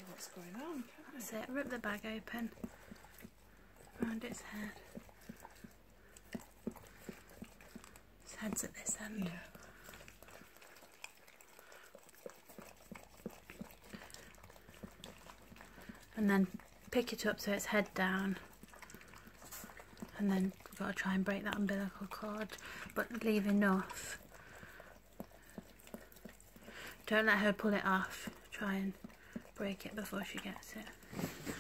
what's going on. That's it, rip the bag open around its head. Its head's at this end. Yeah. And then pick it up so it's head down. And then you've got to try and break that umbilical cord, but leave enough. Don't let her pull it off. Try and break it before she gets it.